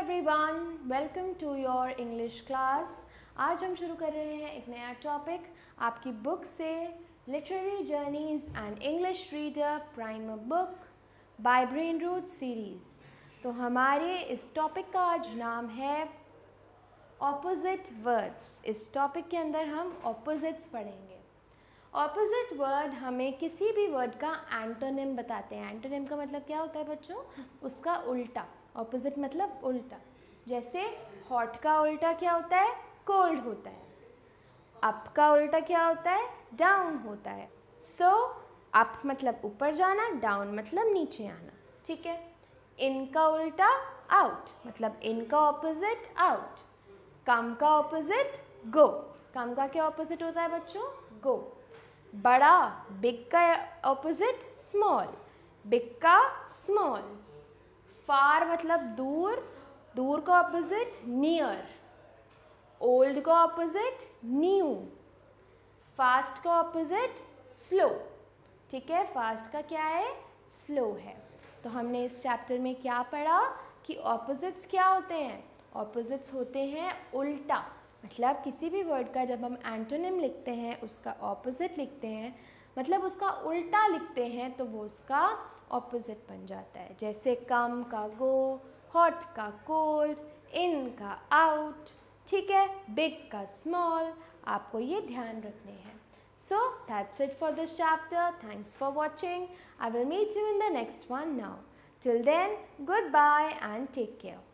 Everyone, welcome to your English class. आज हम शुरू कर रहे हैं एक नया टॉपिक आपकी बुक से, literary journeys and English reader primer book by brain root series. तो हमारे इस टॉपिक का आज नाम है ऑपोजिट वर्ड्स। इस टॉपिक के अंदर हम ऑपोजिट्स पढ़ेंगे। ऑपोजिट वर्ड हमें किसी भी वर्ड का एंटोनिम बताते हैं। एंटोनिम का मतलब क्या होता है बच्चों? उसका उल्टा। ऑपोजिट मतलब उल्टा। जैसे हॉट का उल्टा क्या होता है? कोल्ड होता है। अप का उल्टा क्या होता है? डाउन होता है। सो अप मतलब ऊपर जाना, डाउन मतलब नीचे आना। ठीक है। इन का उल्टा आउट, मतलब इन का ऑपोजिट आउट। कम का ऑपोजिट गो। कम का क्या ऑपोजिट होता है बच्चों? गो। बड़ा, बिग का ऑपोजिट स्मॉल, बिग का स्मॉल। फार मतलब दूर, दूर का ऑपोजिट नियर। ओल्ड का ऑपोजिट न्यू। फास्ट का ऑपोजिट स्लो। ठीक है, फास्ट का क्या है? स्लो है। तो हमने इस चैप्टर में क्या पढ़ा कि ऑपोजिट्स क्या होते हैं? ऑपोजिट्स होते हैं उल्टा। मतलब किसी भी वर्ड का जब हम एंटोनिम लिखते हैं, उसका ऑपोजिट लिखते हैं, मतलब उसका उल्टा लिखते हैं, तो वो उसका ऑपोजिट बन जाता है। जैसे कम का गो, हॉट का कोल्ड, इन का आउट। ठीक है, बिग का स्मॉल। आपको ये ध्यान रखने हैं। So that's it for this chapter. Thanks for watching. I will meet you in the next one now. Till then, goodbye and take care.